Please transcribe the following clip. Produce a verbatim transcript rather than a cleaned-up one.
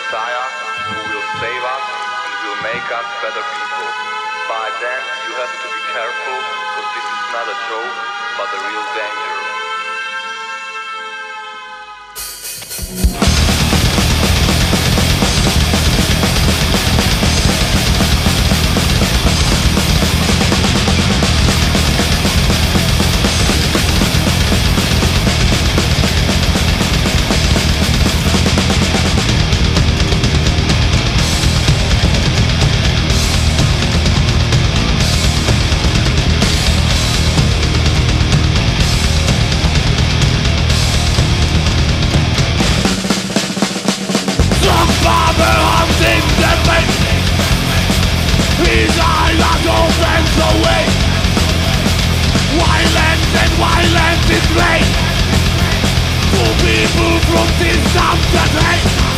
Messiah who will save us and will make us better people. But then you have to be careful, because this is not a joke, but a real danger. His eyes opens away. Violence and violence is great. Two people from this town today.